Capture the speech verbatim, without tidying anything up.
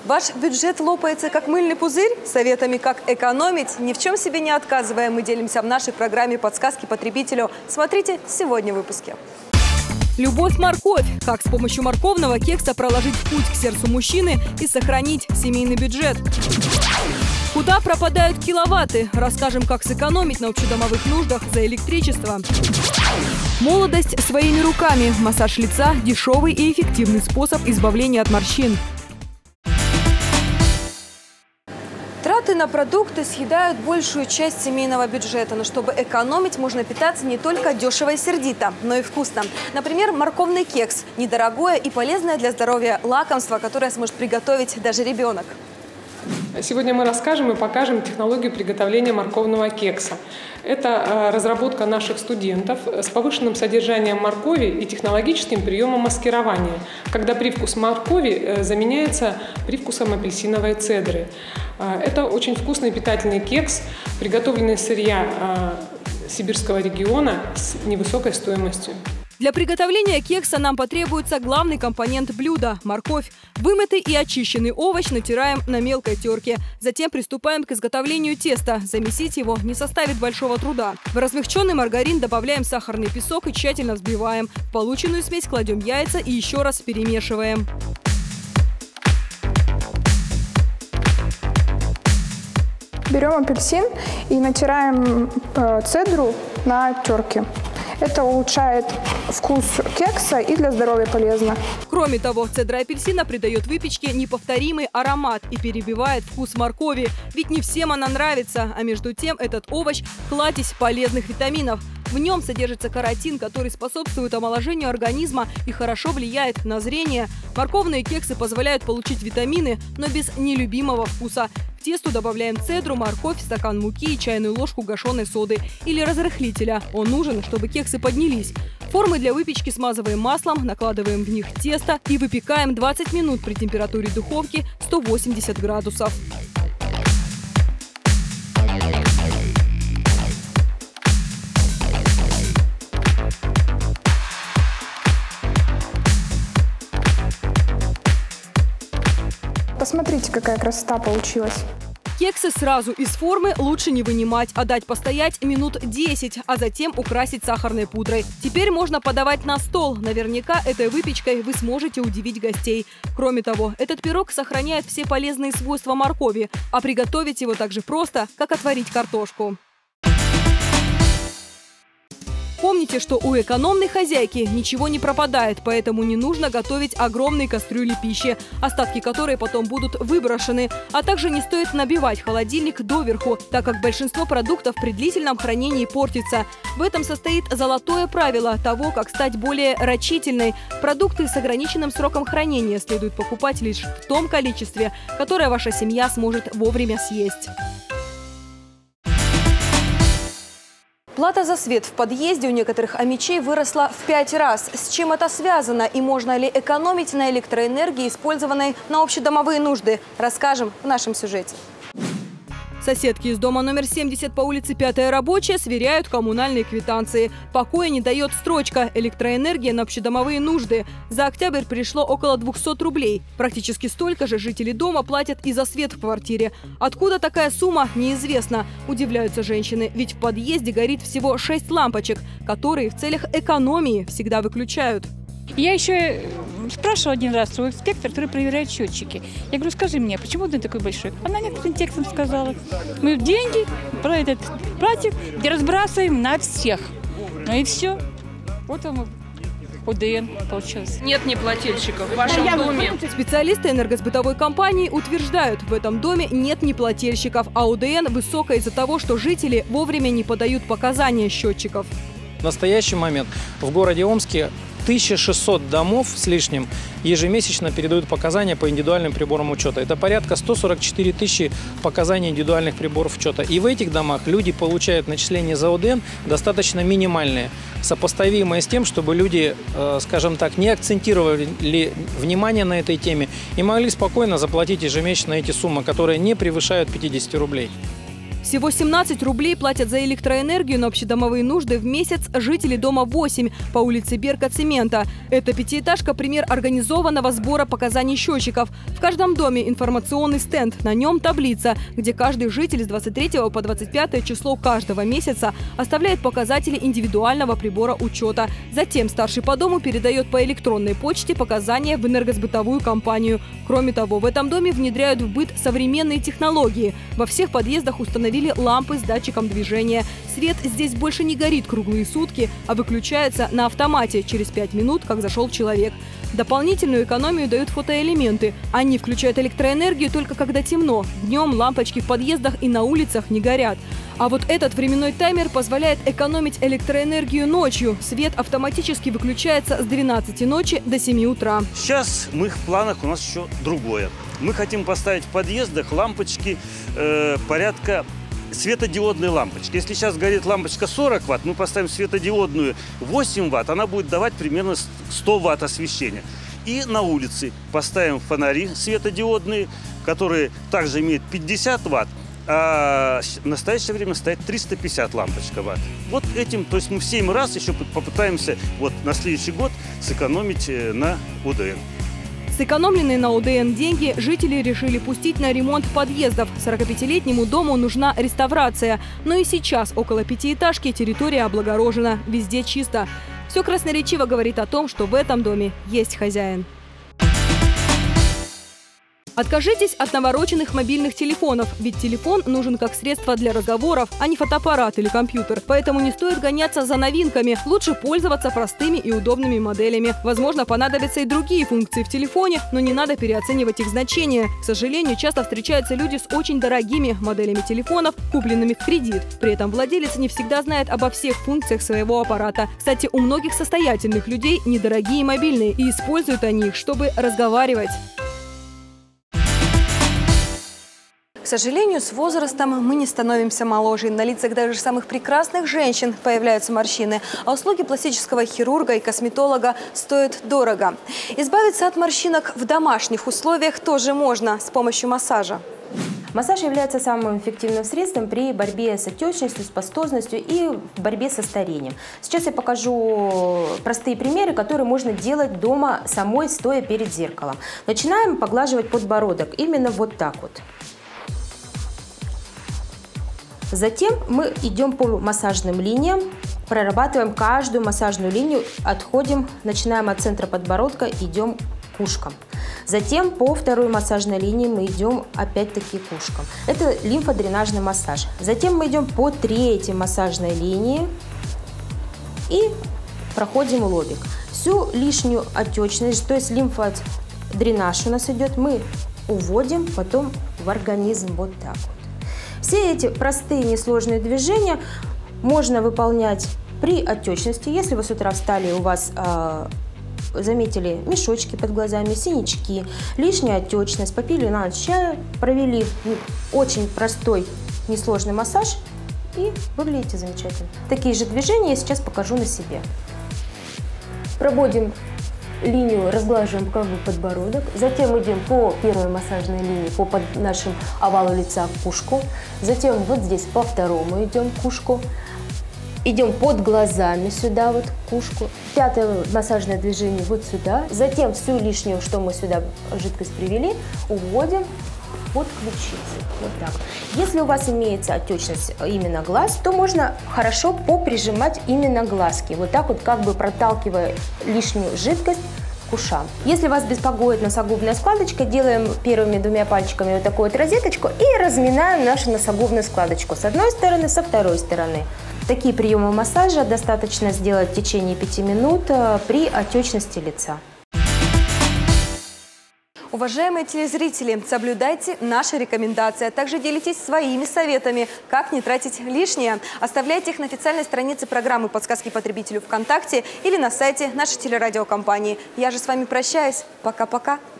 Ваш бюджет лопается как мыльный пузырь? Советами, как экономить, ни в чем себе не отказывая, мы делимся в нашей программе «Подсказки потребителю». Смотрите сегодня в выпуске. Любовь-морковь. Как с помощью морковного кекса проложить путь к сердцу мужчины и сохранить семейный бюджет. Куда пропадают киловатты? Расскажем, как сэкономить на общедомовых нуждах за электричество. Молодость своими руками. Массаж лица – дешевый и эффективный способ избавления от морщин. Траты на продукты съедают большую часть семейного бюджета. Но чтобы экономить, можно питаться не только дешево и сердито, но и вкусно. Например, морковный кекс – недорогое и полезное для здоровья лакомство, которое сможет приготовить даже ребенок. Сегодня мы расскажем и покажем технологию приготовления морковного кекса. Это разработка наших студентов с повышенным содержанием моркови и технологическим приемом маскирования, когда привкус моркови заменяется привкусом апельсиновой цедры. Это очень вкусный питательный кекс, приготовленный из сырья сибирского региона с невысокой стоимостью. Для приготовления кекса нам потребуется главный компонент блюда – морковь. Вымытый и очищенный овощ натираем на мелкой терке. Затем приступаем к изготовлению теста. Замесить его не составит большого труда. В размягченный маргарин добавляем сахарный песок и тщательно взбиваем. В полученную смесь кладем яйца и еще раз перемешиваем. Берем апельсин и натираем цедру на терке. Это улучшает вкус кекса и для здоровья полезно. Кроме того, цедра апельсина придает выпечке неповторимый аромат и перебивает вкус моркови. Ведь не всем она нравится, а между тем этот овощ – кладезь полезных витаминов. В нем содержится каротин, который способствует омоложению организма и хорошо влияет на зрение. Морковные кексы позволяют получить витамины, но без нелюбимого вкуса. В тесто добавляем цедру, морковь, стакан муки и чайную ложку гашеной соды или разрыхлителя. Он нужен, чтобы кексы поднялись. Формы для выпечки смазываем маслом, накладываем в них тесто и выпекаем двадцать минут при температуре духовки сто восемьдесят градусов. Посмотрите, какая красота получилась. Кексы сразу из формы лучше не вынимать, а дать постоять минут десять, а затем украсить сахарной пудрой. Теперь можно подавать на стол. Наверняка этой выпечкой вы сможете удивить гостей. Кроме того, этот пирог сохраняет все полезные свойства моркови, а приготовить его так же просто, как отварить картошку. Помните, что у экономной хозяйки ничего не пропадает, поэтому не нужно готовить огромные кастрюли пищи, остатки которой потом будут выброшены. А также не стоит набивать холодильник доверху, так как большинство продуктов при длительном хранении портится. В этом состоит золотое правило того, как стать более рачительной. Продукты с ограниченным сроком хранения следует покупать лишь в том количестве, которое ваша семья сможет вовремя съесть. Плата за свет в подъезде у некоторых омичей выросла в пять раз. С чем это связано и можно ли экономить на электроэнергии, использованной на общедомовые нужды, расскажем в нашем сюжете. Соседки из дома номер семьдесят по улице Пятая Рабочая сверяют коммунальные квитанции. Покоя не дает строчка «Электроэнергия на общедомовые нужды». За октябрь пришло около двухсот рублей. Практически столько же жители дома платят и за свет в квартире. Откуда такая сумма, неизвестно. Удивляются женщины, ведь в подъезде горит всего шесть лампочек, которые в целях экономии всегда выключают. Я еще спрашивала один раз у инспектора, который проверяет счетчики. Я говорю, скажи мне, почему ты такой большой? Она некоторым текстом сказала. Мы деньги про этот платим, где разбрасываем на всех. Ну и все. Вот он, ОДН получился. Нет неплательщиков в вашем доме. Специалисты энергосбытовой компании утверждают, в этом доме нет неплательщиков, а ОДН высокая из-за того, что жители вовремя не подают показания счетчиков. В настоящий момент в городе Омске тысяча шестьсот домов с лишним ежемесячно передают показания по индивидуальным приборам учета. Это порядка ста сорока четырёх тысяч показаний индивидуальных приборов учета. И в этих домах люди получают начисления за ОДН достаточно минимальные, сопоставимые с тем, чтобы люди, скажем так, не акцентировали внимание на этой теме и могли спокойно заплатить ежемесячно эти суммы, которые не превышают пятидесяти рублей. Всего семнадцать рублей платят за электроэнергию на общедомовые нужды в месяц жители дома восемь по улице Берка Цемента. Эта пятиэтажка – пример организованного сбора показаний счетчиков. В каждом доме информационный стенд, на нем таблица, где каждый житель с двадцать третьего по двадцать пятое число каждого месяца оставляет показатели индивидуального прибора учета. Затем старший по дому передает по электронной почте показания в энергосбытовую компанию. Кроме того, в этом доме внедряют в быт современные технологии. Во всех подъездах установили лампы с датчиком движения. Свет здесь больше не горит круглые сутки, а выключается на автомате через пять минут, как зашел человек. Дополнительную экономию дают фотоэлементы. Они включают электроэнергию только когда темно. Днем лампочки в подъездах и на улицах не горят. А вот этот временной таймер позволяет экономить электроэнергию ночью. Свет автоматически выключается с двенадцати ночи до семи утра. Сейчас мы в планах у нас еще другое. Мы хотим поставить в подъездах лампочки э, порядка светодиодные лампочки. Если сейчас горит лампочка сорок ватт, мы поставим светодиодную восемь ватт, она будет давать примерно сто ватт освещения. И на улице поставим фонари светодиодные, которые также имеют пятьдесят ватт, а в настоящее время стоит триста пятьдесят лампочка ватт. Вот этим, то есть мы в семь раз еще попытаемся вот на следующий год сэкономить на УДН. Сэкономленные на УДН деньги жители решили пустить на ремонт подъездов. сорокапятилетнему дому нужна реставрация. Но и сейчас около пятиэтажки территория облагорожена. Везде чисто. Все красноречиво говорит о том, что в этом доме есть хозяин. Откажитесь от навороченных мобильных телефонов, ведь телефон нужен как средство для разговоров, а не фотоаппарат или компьютер. Поэтому не стоит гоняться за новинками. Лучше пользоваться простыми и удобными моделями. Возможно, понадобятся и другие функции в телефоне, но не надо переоценивать их значение. К сожалению, часто встречаются люди с очень дорогими моделями телефонов, купленными в кредит. При этом владелец не всегда знает обо всех функциях своего аппарата. Кстати, у многих состоятельных людей недорогие мобильные, и используют они их, чтобы разговаривать. К сожалению, с возрастом мы не становимся моложе. На лицах даже самых прекрасных женщин появляются морщины. А услуги пластического хирурга и косметолога стоят дорого. Избавиться от морщинок в домашних условиях тоже можно с помощью массажа. Массаж является самым эффективным средством при борьбе с отечностью, с пастозностью и в борьбе со старением. Сейчас я покажу простые примеры, которые можно делать дома самой, стоя перед зеркалом. Начинаем поглаживать подбородок именно вот так вот. Затем мы идем по массажным линиям, прорабатываем каждую массажную линию, отходим, начинаем от центра подбородка, идем к ушкам. Затем по второй массажной линии мы идем опять-таки к ушкам. Это лимфодренажный массаж. Затем мы идем по третьей массажной линии и проходим лобик. Всю лишнюю отечность, то есть лимфодренаж у нас идет, мы уводим потом в организм вот так вот. Все эти простые несложные движения можно выполнять при отечности. Если вы с утра встали и у вас э, заметили мешочки под глазами, синячки, лишняя отечность, попили на ночь чая, провели очень простой несложный массаж и выглядите замечательно. Такие же движения я сейчас покажу на себе. Проводим линию, разглаживаем как бы подбородок, затем идем по первой массажной линии, по под нашему овалу лица к ушку, затем вот здесь по второму идем к ушку, идем под глазами сюда вот к ушку, пятое массажное движение вот сюда, затем всю лишнюю, что мы сюда жидкость привели, уводим под ключицы, вот так. Если у вас имеется отечность именно глаз, то можно хорошо поприжимать именно глазки, вот так вот как бы проталкивая лишнюю жидкость к ушам. Если вас беспокоит носогубная складочка, делаем первыми двумя пальчиками вот такую вот розеточку и разминаем нашу носогубную складочку с одной стороны, со второй стороны. Такие приемы массажа достаточно сделать в течение пяти минут при отечности лица. Уважаемые телезрители, соблюдайте наши рекомендации, а также делитесь своими советами, как не тратить лишнее. Оставляйте их на официальной странице программы «Подсказки потребителю» ВКонтакте или на сайте нашей телерадиокомпании. Я же с вами прощаюсь. Пока-пока.